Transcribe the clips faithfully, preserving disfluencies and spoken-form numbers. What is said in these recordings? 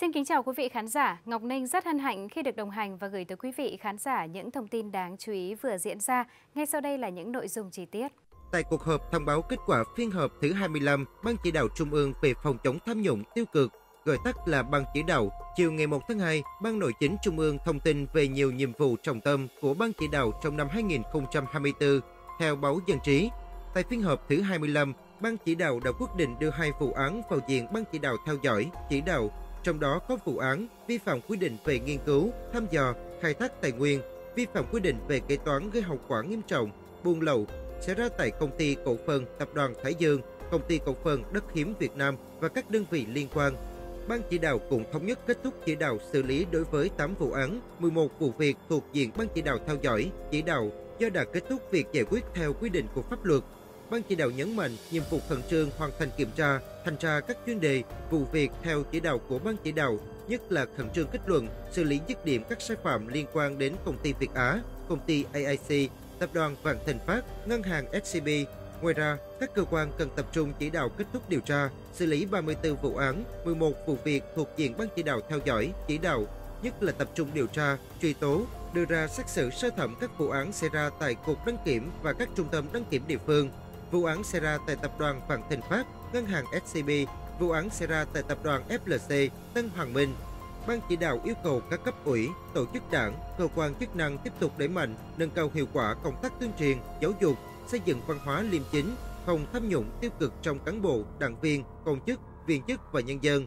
Xin kính chào quý vị khán giả. Ngọc Ninh rất hân hạnh khi được đồng hành và gửi tới quý vị khán giả những thông tin đáng chú ý vừa diễn ra. Ngay sau đây là những nội dung chi tiết. Tại cuộc họp thông báo kết quả phiên họp thứ hai mươi lăm Ban Chỉ đạo Trung ương về phòng chống tham nhũng tiêu cực, gọi tắt là Ban Chỉ đạo, chiều ngày một tháng hai, Ban Nội chính Trung ương thông tin về nhiều nhiệm vụ trọng tâm của Ban Chỉ đạo trong năm hai nghìn không trăm hai mươi tư. Theo báo Dân trí, tại phiên họp thứ hai mươi lăm, Ban Chỉ đạo đã quyết định đưa hai vụ án vào diện Ban Chỉ đạo theo dõi, chỉ đạo. Trong đó có vụ án vi phạm quy định về nghiên cứu, thăm dò, khai thác tài nguyên, vi phạm quy định về kế toán gây hậu quả nghiêm trọng, buôn lậu xảy ra tại Công ty Cổ phần Tập đoàn Thái Dương, Công ty Cổ phần Đất hiếm Việt Nam và các đơn vị liên quan. Ban Chỉ đạo cũng thống nhất kết thúc chỉ đạo xử lý đối với tám vụ án, mười một vụ việc thuộc diện Ban Chỉ đạo theo dõi, chỉ đạo do đã kết thúc việc giải quyết theo quy định của pháp luật. Ban Chỉ đạo nhấn mạnh nhiệm vụ khẩn trương hoàn thành kiểm tra, thanh tra các chuyên đề, vụ việc theo chỉ đạo của Ban Chỉ đạo, nhất là khẩn trương kết luận, xử lý dứt điểm các sai phạm liên quan đến Công ty Việt Á, Công ty a i xê, Tập đoàn Vạn Thịnh Phát, Ngân hàng ét xê bê. Ngoài ra, các cơ quan cần tập trung chỉ đạo kết thúc điều tra, xử lý ba mươi tư vụ án, mười một vụ việc thuộc diện Ban Chỉ đạo theo dõi, chỉ đạo, nhất là tập trung điều tra, truy tố, đưa ra xét xử sơ thẩm các vụ án xảy ra tại Cục Đăng kiểm và các trung tâm đăng kiểm địa phương. Vụ án xảy ra tại Tập đoàn Vạn Thịnh Phát, Ngân hàng ét xê bê, vụ án xảy ra tại Tập đoàn ép lờ xê, Tân Hoàng Minh. Ban Chỉ đạo yêu cầu các cấp ủy, tổ chức đảng, cơ quan chức năng tiếp tục đẩy mạnh, nâng cao hiệu quả công tác tuyên truyền, giáo dục, xây dựng văn hóa liêm chính, không tham nhũng tiêu cực trong cán bộ, đảng viên, công chức, viên chức và nhân dân.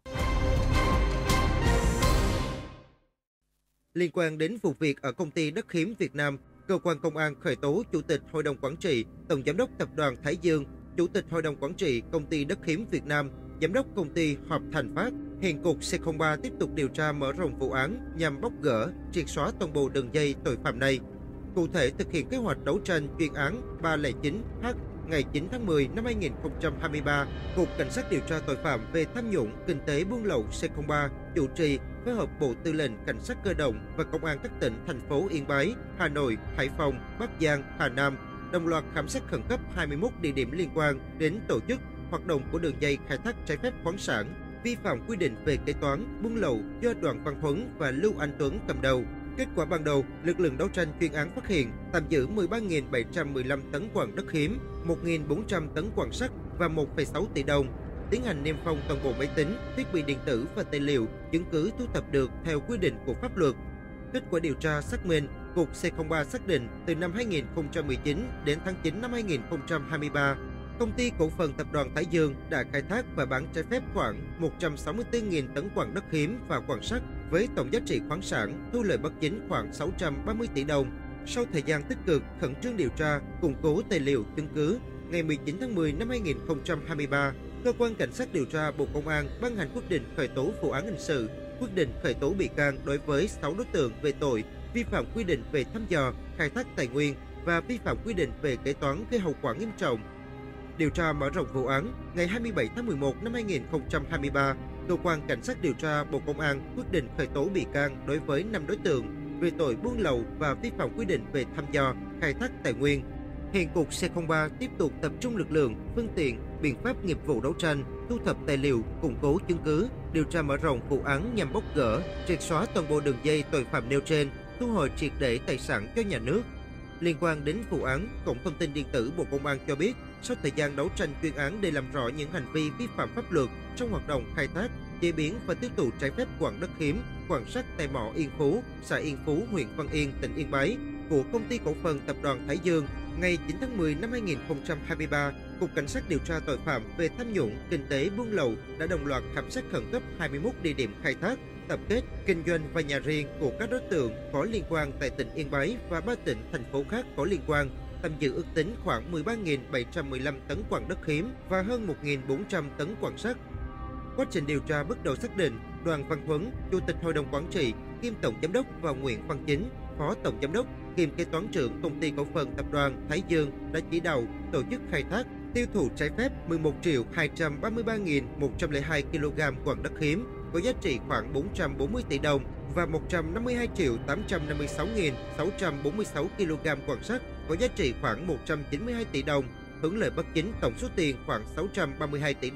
Liên quan đến vụ việc ở Công ty Đất hiếm Việt Nam, Cơ quan Công an khởi tố Chủ tịch Hội đồng Quản trị, Tổng Giám đốc Tập đoàn Thái Dương, Chủ tịch Hội đồng Quản trị Công ty Đất hiếm Việt Nam, Giám đốc Công ty Hợp Thành Phát. Hiện Cục C không ba tiếp tục điều tra mở rộng vụ án nhằm bóc gỡ, triệt xóa toàn bộ đường dây tội phạm này. Cụ thể, thực hiện kế hoạch đấu tranh chuyên án ba không chín H ngày chín tháng mười năm hai nghìn không trăm hai mươi ba, Cục Cảnh sát điều tra tội phạm về tham nhũng, kinh tế buôn lậu C không ba chủ trì phối hợp Bộ Tư lệnh Cảnh sát cơ động và Công an các tỉnh, thành phố Yên Bái, Hà Nội, Hải Phòng, Bắc Giang, Hà Nam đồng loạt khám xét khẩn cấp hai mươi mốt địa điểm liên quan đến tổ chức, hoạt động của đường dây khai thác trái phép khoáng sản, vi phạm quy định về kế toán, buôn lậu do Đoàn Văn Huấn và Lưu Anh Tuấn cầm đầu. Kết quả ban đầu, lực lượng đấu tranh chuyên án phát hiện tạm giữ mười ba nghìn bảy trăm mười lăm tấn quặng đất hiếm, một nghìn bốn trăm tấn quặng sắt và một phẩy sáu tỷ đồng. Tiến hành niêm phong toàn bộ máy tính, thiết bị điện tử và tài liệu, chứng cứ thu thập được theo quy định của pháp luật. Kết quả điều tra xác minh, Cục C không ba xác định từ năm hai nghìn không trăm mười chín đến tháng chín năm hai nghìn không trăm hai mươi ba, Công ty Cổ phần Tập đoàn Thái Dương đã khai thác và bán trái phép khoảng một trăm sáu mươi tư nghìn tấn quặng đất hiếm và quặng sắt với tổng giá trị khoáng sản thu lợi bất chính khoảng sáu trăm ba mươi tỷ đồng. Sau thời gian tích cực khẩn trương điều tra, củng cố tài liệu chứng cứ, ngày mười chín tháng mười năm hai nghìn không trăm hai mươi ba, Cơ quan Cảnh sát điều tra Bộ Công an ban hành quyết định khởi tố vụ án hình sự, quyết định khởi tố bị can đối với sáu đối tượng về tội vi phạm quy định về thăm dò, khai thác tài nguyên và vi phạm quy định về kế toán gây hậu quả nghiêm trọng. Điều tra mở rộng vụ án, ngày hai mươi bảy tháng mười một năm hai nghìn không trăm hai mươi ba, Cơ quan Cảnh sát điều tra Bộ Công an quyết định khởi tố bị can đối với năm đối tượng về tội buôn lậu và vi phạm quy định về thăm dò, khai thác tài nguyên. Hiện Cục C không ba tiếp tục tập trung lực lượng, phương tiện, biện pháp nghiệp vụ đấu tranh, thu thập tài liệu, củng cố chứng cứ, điều tra mở rộng vụ án nhằm bóc gỡ, triệt xóa toàn bộ đường dây tội phạm nêu trên, thu hồi triệt để tài sản cho nhà nước. Liên quan đến vụ án, Cổng Thông tin Điện tử Bộ Công an cho biết, sau thời gian đấu tranh chuyên án để làm rõ những hành vi vi phạm pháp luật trong hoạt động khai thác, chế biến và tiêu thụ trái phép quặng đất hiếm, quặng sắt tại mỏ Yên Phú, xã Yên Phú, huyện Văn Yên, tỉnh Yên Bái của Công ty Cổ phần Tập đoàn Thái Dương, ngày chín tháng mười năm hai nghìn không trăm hai mươi ba, Cục Cảnh sát điều tra tội phạm về tham nhũng, kinh tế buôn lậu đã đồng loạt khám xét khẩn cấp hai mươi mốt địa điểm khai thác, tập kết, kinh doanh và nhà riêng của các đối tượng có liên quan tại tỉnh Yên Bái và ba tỉnh, thành phố khác có liên quan, tạm giữ ước tính khoảng mười ba nghìn bảy trăm mười lăm tấn quặng đất hiếm và hơn một nghìn bốn trăm tấn quặng sắt. Quá trình điều tra bước đầu xác định, Đoàn Văn Huấn, Chủ tịch Hội đồng Quản trị, kiêm Tổng Giám đốc và Nguyễn Văn Chính, Phó Tổng Giám đốc, kiêm Kế toán trưởng Công ty Cổ phần Tập đoàn Thái Dương đã chỉ đạo tổ chức khai thác, tiêu thụ trái phép mười một triệu hai trăm ba mươi ba nghìn một trăm lẻ hai ki lô gam quặng đất hiếm có giá trị khoảng bốn trăm bốn mươi tỷ đồng và một trăm năm mươi hai triệu tám trăm năm mươi sáu nghìn sáu trăm bốn mươi sáu ki lô gam quặng sắt có giá trị khoảng một trăm chín mươi hai tỷ đồng, hưởng lợi bất chính tổng số tiền khoảng sáu trăm ba mươi hai tỷ đồng.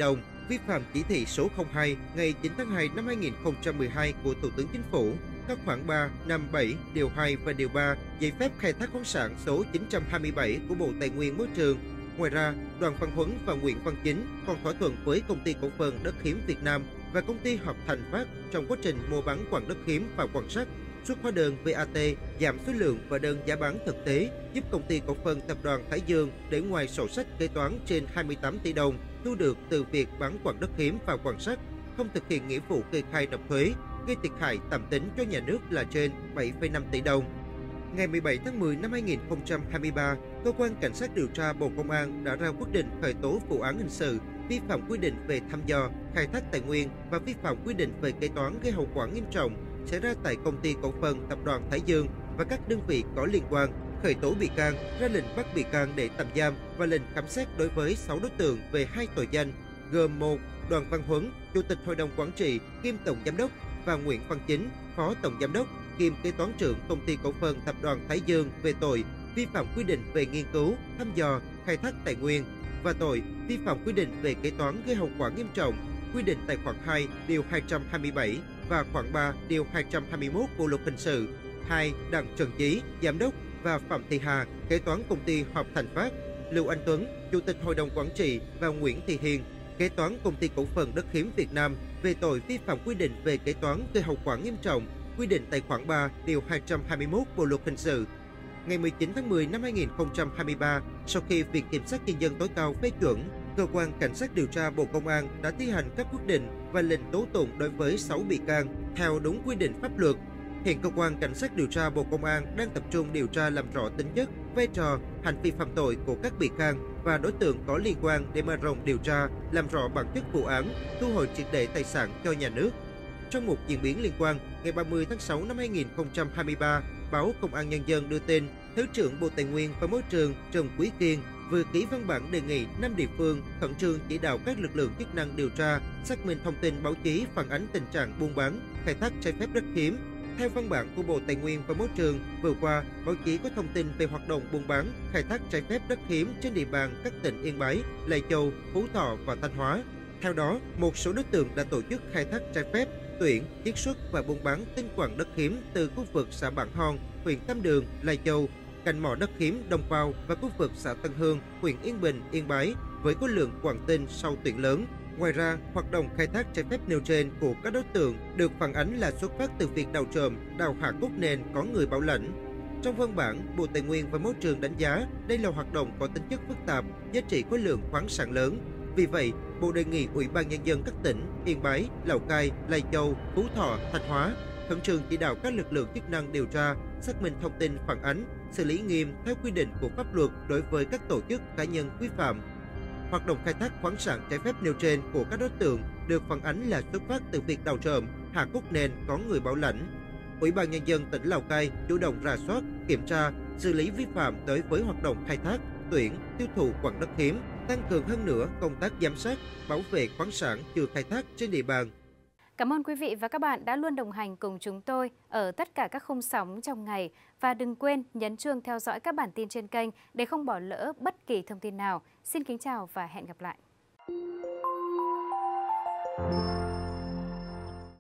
vi phạm chỉ thị số không hai ngày chín tháng hai năm hai nghìn không trăm mười hai của Thủ tướng Chính phủ, các khoản ba, năm, bảy, điều hai và điều ba giấy phép khai thác khoáng sản số chín trăm hai mươi bảy của Bộ Tài nguyên Môi trường. Ngoài ra, Đoàn Văn Huấn và Nguyễn Văn Chính còn thỏa thuận với Công ty Cổ phần Đất hiếm Việt Nam và Công ty Hợp Thành Phát trong quá trình mua bán quặng đất hiếm và quặng sắt, xuất hóa đơn vê a tê, giảm số lượng và đơn giá bán thực tế, giúp Công ty Cổ phần Tập đoàn Thái Dương để ngoài sổ sách kế toán trên hai mươi tám tỷ đồng thu được từ việc bán quặng đất hiếm và quặng sắt, không thực hiện nghĩa vụ kê khai nộp thuế, gây thiệt hại tạm tính cho nhà nước là trên bảy phẩy năm tỷ đồng. Ngày mười bảy tháng mười năm hai nghìn không trăm hai mươi ba, Cơ quan Cảnh sát điều tra Bộ Công an đã ra quyết định khởi tố vụ án hình sự vi phạm quy định về thăm dò, khai thác tài nguyên và vi phạm quy định về kế toán gây hậu quả nghiêm trọng xảy ra tại Công ty Cổ phần Tập đoàn Thái Dương và các đơn vị có liên quan, khởi tố bị can, ra lệnh bắt bị can để tạm giam và lệnh khám xét đối với sáu đối tượng về hai tội danh gồm một. Đoàn Văn Huấn, Chủ tịch Hội đồng Quản trị kiêm Tổng Giám đốc và Nguyễn Văn Chính, Phó Tổng Giám đốc kiêm Kế toán trưởng Công ty Cổ phần Tập đoàn Thái Dương về tội vi phạm quy định về nghiên cứu, thăm dò, khai thác tài nguyên và tội vi phạm quy định về kế toán gây hậu quả nghiêm trọng, quy định tại khoản hai điều hai trăm hai mươi bảy và khoản ba điều hai trăm hai mươi mốt Bộ luật hình sự. hai. Đặng Trần Chí, Giám đốc và Phạm Thị Hà, Kế toán Công ty Hợp Thành Phát, Lưu Anh Tuấn, Chủ tịch Hội đồng Quản trị và Nguyễn Thị Hiền, Kế toán Công ty Cổ phần Đất hiếm Việt Nam về tội vi phạm quy định về kế toán gây hậu quả nghiêm trọng, quy định tại khoản ba điều hai trăm hai mươi mốt Bộ luật hình sự. Ngày mười chín tháng mười năm hai nghìn không trăm hai mươi ba, sau khi Viện Kiểm sát Nhân dân tối cao phê chuẩn, Cơ quan Cảnh sát điều tra Bộ Công an đã thi hành các quyết định và lệnh tố tụng đối với sáu bị can theo đúng quy định pháp luật. Hiện Cơ quan Cảnh sát điều tra Bộ Công an đang tập trung điều tra làm rõ tính chất, vai trò, hành vi phạm tội của các bị can và đối tượng có liên quan để mở rộng điều tra, làm rõ bản chất vụ án, thu hồi triệt để tài sản cho nhà nước. Trong một diễn biến liên quan, ngày ba mươi tháng sáu năm hai nghìn không trăm hai mươi ba, báo Công an Nhân dân đưa tin, Thứ trưởng Bộ Tài nguyên và Môi trường Trần Quý Kiên vừa ký văn bản đề nghị năm địa phương khẩn trương chỉ đạo các lực lượng chức năng điều tra, xác minh thông tin báo chí phản ánh tình trạng buôn bán, khai thác trái phép đất hiếm. Theo văn bản của Bộ Tài nguyên và Môi trường, vừa qua, báo chí có thông tin về hoạt động buôn bán, khai thác trái phép đất hiếm trên địa bàn các tỉnh Yên Bái, Lai Châu, Phú Thọ và Thanh Hóa. Theo đó, một số đối tượng đã tổ chức khai thác trái phép, tuyển, chiết xuất và buôn bán tinh quặng đất hiếm từ khu vực xã Bản Hòn, huyện Tam Đường, Lai Châu, cạnh mỏ đất hiếm Đông Pao và khu vực xã Tân Hương, huyện Yên Bình, Yên Bái với khối lượng quặng tinh sau tuyển lớn. Ngoài ra, hoạt động khai thác trái phép nêu trên của các đối tượng được phản ánh là xuất phát từ việc đào trộm, đào hạ cốt nền có người bảo lãnh. Trong văn bản, Bộ Tài nguyên và Môi trường đánh giá đây là hoạt động có tính chất phức tạp, giá trị khối lượng khoáng sản lớn. Vì vậy, Bộ đề nghị Ủy ban Nhân dân các tỉnh Yên Bái, Lào Cai, Lai Châu, Phú Thọ, Thanh Hóa khẩn trương chỉ đạo các lực lượng chức năng điều tra, xác minh thông tin phản ánh, xử lý nghiêm theo quy định của pháp luật đối với các tổ chức cá nhân vi phạm. Hoạt động khai thác khoáng sản trái phép nêu trên của các đối tượng được phản ánh là xuất phát từ việc đào trộm, hạ cốt nền có người bảo lãnh. Ủy ban Nhân dân tỉnh Lào Cai chủ động rà soát, kiểm tra, xử lý vi phạm đối với hoạt động khai thác, tuyển, tiêu thụ quặng đất hiếm, tăng cường hơn nữa công tác giám sát, bảo vệ khoáng sản chưa khai thác trên địa bàn. Cảm ơn quý vị và các bạn đã luôn đồng hành cùng chúng tôi ở tất cả các khung sóng trong ngày. Và đừng quên nhấn chuông theo dõi các bản tin trên kênh để không bỏ lỡ bất kỳ thông tin nào. Xin kính chào và hẹn gặp lại.